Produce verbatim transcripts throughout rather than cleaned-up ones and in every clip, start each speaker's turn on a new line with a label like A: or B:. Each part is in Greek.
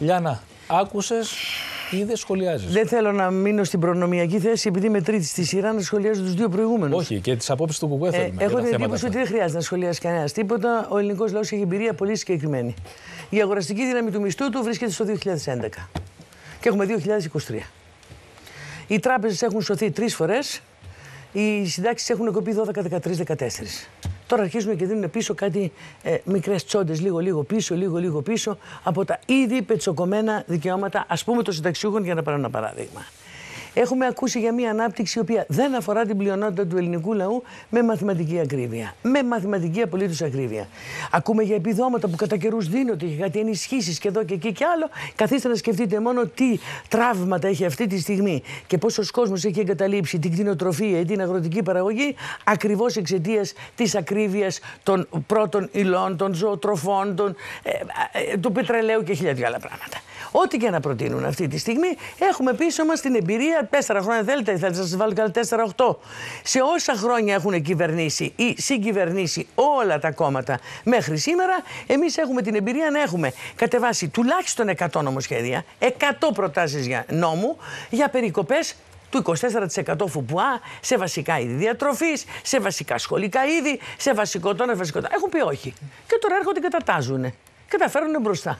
A: Λιάννα, άκουσες, είδες, σχολιάζεις.
B: Δεν θέλω να μείνω στην προνομιακή θέση, επειδή είμαι τρίτη στη σειρά, να σχολιάζω τους δύο προηγούμενους.
A: Όχι, και τις απόψεις του Κουκουέ θέλουμε.
B: Ε, έχω την εντύπωση ότι δεν χρειάζεται να σχολιάσει κανένα τίποτα. Ο ελληνικός λαός έχει εμπειρία πολύ συγκεκριμένη. Η αγοραστική δύναμη του μισθού του βρίσκεται στο δύο χιλιάδες έντεκα. Και έχουμε δύο χιλιάδες είκοσι τρία. Οι τράπεζες έχουν σωθεί τρεις φορές. Οι συντάξεις έχουν κοπεί δώδεκα, δεκατρία, δεκατέσσερα. Τώρα αρχίζουν και δίνουν πίσω κάτι ε, μικρές τσόντες, λίγο-λίγο πίσω, λίγο-λίγο πίσω από τα ήδη πετσοκομμένα δικαιώματα, ας πούμε, των συνταξιούχων, για να πάρω ένα παράδειγμα. Έχουμε ακούσει για μια ανάπτυξη η οποία δεν αφορά την πλειονότητα του ελληνικού λαού με μαθηματική ακρίβεια. Με μαθηματική απολύτως ακρίβεια. Ακούμε για επιδόματα που κατά καιρούς δίνονται και κάτι ενισχύσεις και εδώ και εκεί και άλλο. Καθίστε να σκεφτείτε μόνο τι τραύματα έχει αυτή τη στιγμή και πόσος κόσμος έχει εγκαταλείψει την κτηνοτροφία ή την αγροτική παραγωγή ακριβώς εξαιτίας της ακρίβειας των πρώτων υλών, των ζωοτροφών, των, ε, ε, του πετρελαίου και χίλια δυο άλλα πράγματα. Ό,τι και να προτείνουν αυτή τη στιγμή, έχουμε πίσω μας την εμπειρία. Τέσσερα χρόνια θέλετε, θέλετε να σας βάλω καλά τέσσερα οκτώ. Σε όσα χρόνια έχουν κυβερνήσει ή συγκυβερνήσει όλα τα κόμματα μέχρι σήμερα, εμείς έχουμε την εμπειρία να έχουμε κατεβάσει τουλάχιστον εκατό νομοσχέδια, εκατό προτάσεις για νόμου για περικοπές του είκοσι τέσσερα τοις εκατό ΦΠΑ σε βασικά είδη διατροφής, σε βασικά σχολικά είδη, σε βασικό τόνο, βασικό τόνο. Έχουν πει όχι. Και τώρα έρχονται και τα τάζουν και τα φέρνουν μπροστά.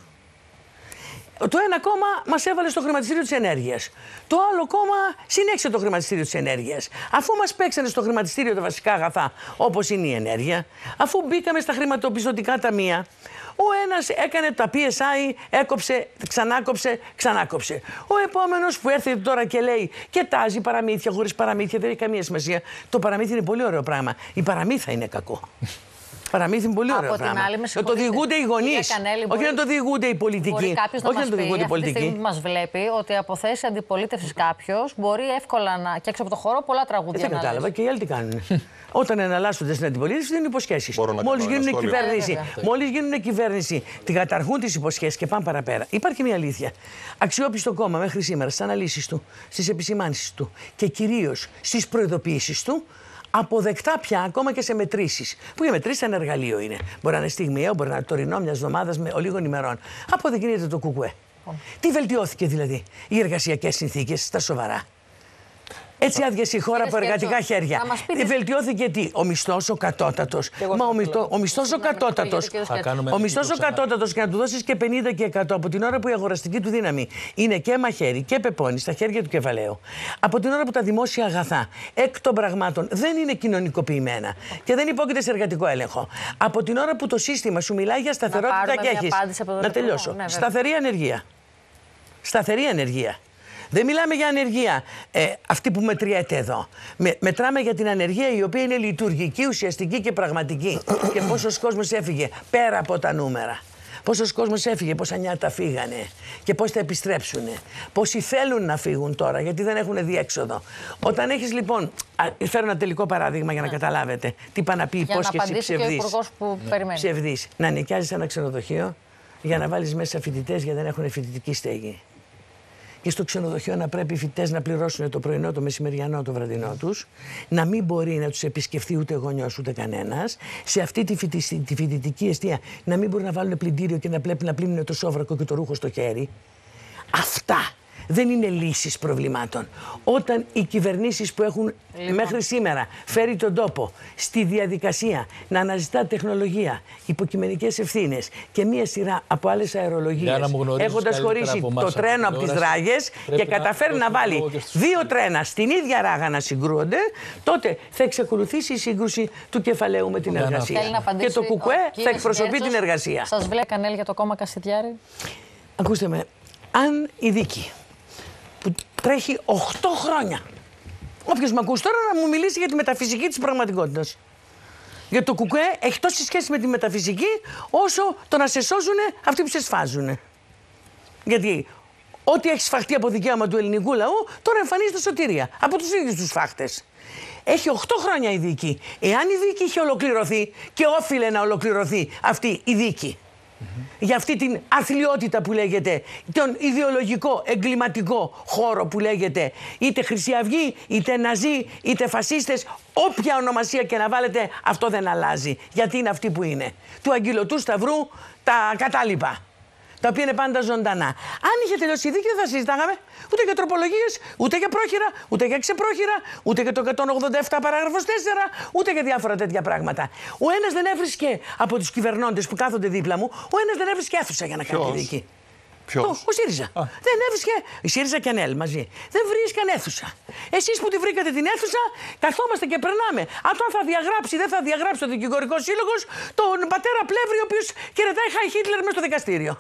B: Το ένα κόμμα μας έβαλε στο χρηματιστήριο της ενέργειας. Το άλλο κόμμα συνέχισε το χρηματιστήριο της ενέργειας. Αφού μας παίξανε στο χρηματιστήριο τα βασικά αγαθά, όπως είναι η ενέργεια, αφού μπήκαμε στα χρηματοπιστωτικά ταμεία, ο ένας έκανε τα πι ες άι, έκοψε, ξανάκοψε, ξανάκοψε. Ο επόμενος που έρθει τώρα και λέει και τάζει παραμύθια χωρίς παραμύθια, δεν έχει καμία σημασία. Το παραμύθι είναι πολύ ωραίο πράγμα. Η παραμύθα είναι κακό. Παραμύθι είναι πολύ ωραίο πράγμα. Να το διηγούνται οι γονείς. Όχι να το διηγούνται οι πολιτικοί. Όχι να το διηγούνται οι πολιτικοί.
C: Αυτή τη στιγμή μας βλέπει ότι από θέση αντιπολίτευσης κάποιος μπορεί εύκολα να. Και έξω από το χώρο πολλά τραγούδια.
B: Δεν κατάλαβα και οι άλλοι τι κάνουν. Όταν εναλλάσσονται στην αντιπολίτευση δίνουν υποσχέσεις. Μόλις γίνουν κυβέρνηση, μόλις γίνουν κυβέρνηση, την καταργούν τις υποσχέσεις και πάνε παραπέρα. Υπάρχει μια αλήθεια. Αξιόπιστο κόμμα μέχρι σήμερα στις αναλύσεις του, στις επισημάνσεις του και κυρίως στις προειδοποιήσεις του. Αποδεκτά πια ακόμα και σε μετρήσεις. Που οι μετρήσεις ένα εργαλείο είναι. Μπορεί να είναι στιγμιαίο, μπορεί να είναι τωρινό μια εβδομάδα με ολίγων ημερών. Αποδεικνύεται το Κουκουέ. Oh. Τι βελτιώθηκε δηλαδή οι εργασιακές συνθήκες στα σοβαρά. Έτσι άδειασε η χώρα από εργατικά χέρια. Βελτιώθηκε τι, ο μισθός ο κατώτατος. Μα ο, μισθό, ο μισθός ο κατώτατος. Ο μισθός ο κατώτατος και να του δώσεις και πενήντα και εκατό από την ώρα που η αγοραστική του δύναμη είναι και μαχαίρι και πεπόνι στα χέρια του κεφαλαίου. Από την ώρα που τα δημόσια αγαθά εκ των πραγμάτων δεν είναι κοινωνικοποιημένα και δεν υπόκειται σε εργατικό έλεγχο. Από την ώρα που το σύστημα σου μιλάει για σταθερότητα και έχεις. Να τελειώσω. Σταθερή ανεργία. Σταθερή ανεργία. Δεν μιλάμε για ανεργία ε, αυτή που μετριέται εδώ. Με, μετράμε για την ανεργία η οποία είναι λειτουργική, ουσιαστική και πραγματική. Και πόσος κόσμος έφυγε πέρα από τα νούμερα. Πόσος κόσμος έφυγε, πόσα νιάτα φύγανε και πώς θα επιστρέψουν. Πόσοι θέλουν να φύγουν τώρα, γιατί δεν έχουν διέξοδο. Όταν έχεις λοιπόν. Α, φέρω ένα τελικό παράδειγμα για να καταλάβετε τι πάνε να πει υπόσχεση ψευδής.
C: Ναι.
B: Ψευδής. Να νοικιάζεις ένα ξενοδοχείο για να βάλεις μέσα φοιτητές γιατί δεν έχουν φοιτητική στέγη. Και στο ξενοδοχείο να πρέπει οι φοιτητές να πληρώσουν το πρωινό, το μεσημεριανό, το βραδινό τους, να μην μπορεί να τους επισκεφθεί ούτε γονιός ούτε κανένας, σε αυτή τη, φοιτη, τη φοιτητική εστία να μην μπορεί να βάλουν πλυντήριο και να πρέπει να πλύνουν το σόβρακο και το ρούχο στο χέρι. Αυτά δεν είναι λύσεις προβλημάτων. Όταν οι κυβερνήσεις που έχουν λοιπόν. μέχρι σήμερα φέρει τον τόπο στη διαδικασία να αναζητά τεχνολογία, υποκειμενικές ευθύνες και μία σειρά από άλλες αερολογίες, έχοντας χωρίσει το τρένο από τις ράγες και καταφέρει να, να βάλει δύο τρένα στην ίδια ράγα να συγκρούονται, τότε θα εξακολουθήσει η σύγκρουση του κεφαλαίου με την εργασία. Και το Κουκουέ θα εκπροσωπεί την εργασία.
C: Σας βλέπει Κανέλ για το κόμμα Κασιδιάρη.
B: Ακούστε με, αν η δίκη που τρέχει οκτώ χρόνια. Όποιος με ακούσει τώρα να μου μιλήσει για τη μεταφυσική της πραγματικότητας. Γιατί το Κουκουέ έχει τόση σχέση με τη μεταφυσική όσο το να σε σώζουν αυτοί που σε σφάζουν. Γιατί ό,τι έχει σφαχτεί από δικαίωμα του ελληνικού λαού τώρα εμφανίζεται σωτηρία από τους ίδιους τους φάχτες. Έχει οκτώ χρόνια η δίκη. Εάν η δίκη είχε ολοκληρωθεί και όφιλε να ολοκληρωθεί αυτή η δίκη. Mm-hmm. Για αυτή την αθλιότητα που λέγεται, τον ιδεολογικό εγκληματικό χώρο που λέγεται είτε Χρυσή Αυγή, είτε Ναζί, είτε φασίστες, όποια ονομασία και να βάλετε, αυτό δεν αλλάζει. Γιατί είναι αυτοί που είναι. Του αγγυλωτού σταυρού τα κατάλοιπα. τα οποία είναι πάντα ζωντανά. Αν είχε τελειώσει η δίκη, δεν θα συζητάγαμε ούτε για τροπολογίες, ούτε για πρόχειρα, ούτε για ξεπρόχειρα, ούτε για το εκατόν ογδόντα επτά παράγραφος τέσσερα, ούτε για διάφορα τέτοια πράγματα. Ο ένας δεν έβρισκε από τους κυβερνώντες που κάθονται δίπλα μου, ο ένας δεν έβρισκε αίθουσα για να κάνει τη δίκη.
D: Ποιος?
B: Ο, ο ΣΥΡΙΖΑ. Α. Δεν έβρισκε. Η ΣΥΡΙΖΑ και ΑΝΕΛ μαζί. Δεν βρίσκαν αίθουσα. Εσείς που τη βρήκατε την αίθουσα, καθόμαστε και περνάμε. Αν το θα διαγράψει, δεν θα διαγράψει ο Δικηγορικός Σύλλογος τον πατέρα Πλεύρη, ο οποίος χαιρετάει Χάι Χίτλερ μέσα στο δικαστήριο.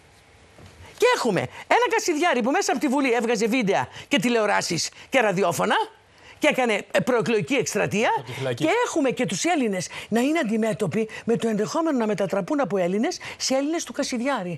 B: Και έχουμε ένα Κασιδιάρη που μέσα από τη Βουλή έβγαζε βίντεο και τηλεοράσεις και ραδιόφωνα και έκανε προεκλογική εκστρατεία. Και έχουμε και τους Έλληνες να είναι αντιμέτωποι με το ενδεχόμενο να μετατραπούν από Έλληνες σε Έλληνες του Κασιδιάρη.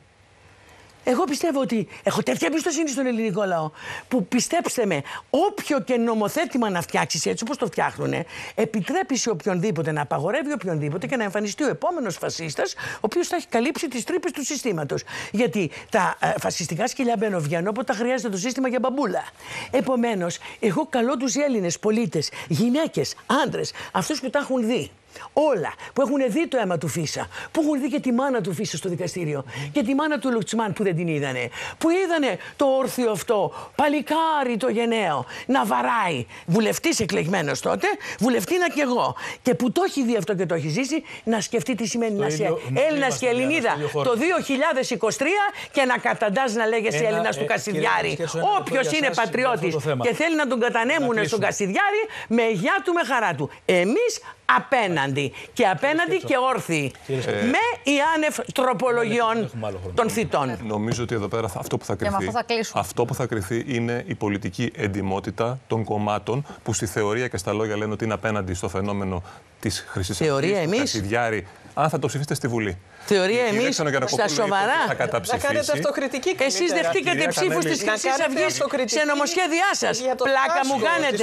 B: Εγώ πιστεύω ότι έχω τέτοια εμπιστοσύνη στον ελληνικό λαό που, πιστέψτε με, όποιο και νομοθέτημα να φτιάξεις έτσι όπως το φτιάχνουνε, επιτρέπει σε οποιονδήποτε να απαγορεύει οποιονδήποτε και να εμφανιστεί ο επόμενος φασίστας, ο οποίος θα έχει καλύψει τις τρύπες του συστήματος. Γιατί τα ε, φασιστικά σκυλιά μπαίνουν-βγαίνουν όποτε χρειάζεται το σύστημα για μπαμπούλα. Επομένως, εγώ καλώ τους Έλληνες πολίτες, γυναίκες, άντρες, αυτούς που τα έχουν δει. Όλα που έχουν δει το αίμα του Φίσα, που έχουν δει και τη μάνα του Φίσα στο δικαστήριο mm. και τη μάνα του Λουτσμάν που δεν την είδανε, που είδανε το όρθιο αυτό παλικάρι το γενναίο να βαράει, βουλευτής εκλεγμένος τότε, βουλευτήνα κι εγώ, και που το έχει δει αυτό και το έχει ζήσει, να σκεφτεί τι σημαίνει το να είσαι Έλληνας και Ελληνίδα το δύο χιλιάδες είκοσι τρία και να καταντάς να λέγεσαι Έλληνας του Κασιδιάρη. Όποιος είναι πατριώτης και θέλει να τον κατανέμουν στον Κασιδιάρη, με γεια του, με χαρά του. Εμείς απέναντι και απέναντι και όρθιοι ε... με ή άνευ τροπολογιών των θητών.
D: Νομίζω ότι εδώ πέρα αυτό που θα κρυθεί, αυτό, θα αυτό που θα κρυθεί είναι η πολιτική εντιμότητα των κομμάτων που στη θεωρία και στα λόγια λένε ότι είναι απέναντι στο φαινόμενο της Χρυσής Αυγής, του Κασιδιάρη, αν θα το ψηφίσετε στη Βουλή.
B: Θεωρία εμείς στα σοβαρά.
E: Να κάνετε αυτοκριτική.
B: Εσείς δεχτήκατε ψήφους της Χρυσής Αυγής σε νομοσχέδιά σας. Πλάκα μου κάνετε.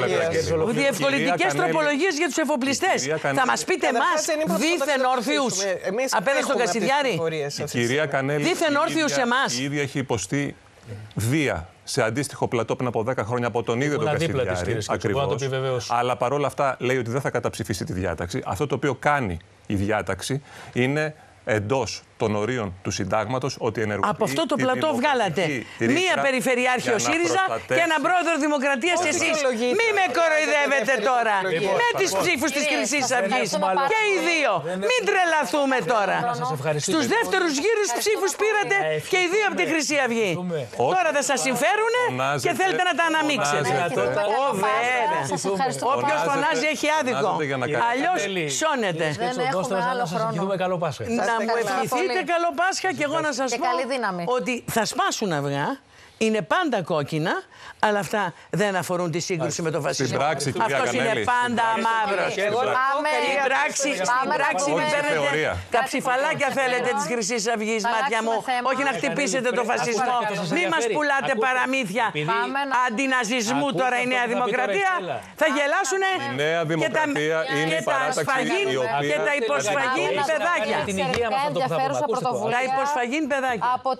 B: Διευκολυντικές τροπολογίες για τους εφοπλιστές. Θα μας πείτε εμάς δίθεν όρθιους απέναντι στον Κασιδιάρη.
D: Η κυρία Κανέλη
B: δίθεν όρθιους εμάς.
D: Η ίδια έχει υποστεί βία σε αντίστοιχο πλατό πριν από δέκα χρόνια από τον ίδιο τον Κασιδιάρη. Ακριβώς. Αλλά παρόλα αυτά λέει ότι δεν θα καταψηφίσει τη διάταξη. Αυτό το οποίο κάνει η διάταξη είναι εντός των ορίων του συντάγματος ότι ενεργοποιεί.
B: Από αυτό το πλατό βγάλατε μία περιφερειάρχη ο ΣΥΡΙΖΑ και έναν πρόεδρο Δημοκρατίας εσείς. Μη με κοροϊδεύετε τώρα με τις ψήφους της Χρυσής Αυγής. Και οι δύο. Μην τρελαθούμε τώρα. Στους δεύτερους γύρους ψήφους πήρατε και οι δύο από τη Χρυσή Αυγή. Τώρα δεν σας συμφέρουνε και θέλετε να τα αναμίξετε. Ω βέβαια. Όποιος φωνάζει έχει άδικο. Αλλιώς σώνεται. Να μου ευχηθείτε καλό Πάσχα και εγώ να σας πω ότι θα σπάσουν αυγά. Είναι πάντα κόκκινα, αλλά αυτά δεν αφορούν τη σύγκρουση με τον φασισμό. Αυτός είναι πάντα μαύρος. Στην πράξη, στην πράξη μην παίρνετε τα ψηφαλάκια θέλετε της Χρυσής Αυγής, μάτια μου. Όχι να χτυπήσετε τον φασισμό. Μην μας πουλάτε παραμύθια αντιναζισμού τώρα η Νέα Δημοκρατία. Θα γελάσουνε και τα υποσφαγήν παιδάκια. Τα υποσφαγήν παιδάκια.